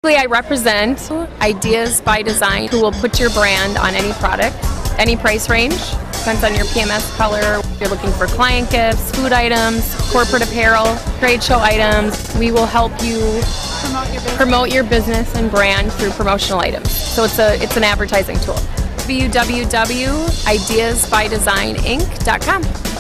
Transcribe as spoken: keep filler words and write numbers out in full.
I represent Ideas by Design, who will put your brand on any product, any price range. Depends on your P M S color. If you're looking for client gifts, food items, corporate apparel, trade show items, we will help you Promote your business. promote your business and brand through promotional items. So it's a it's an advertising tool. w w w dot ideas by design inc dot com.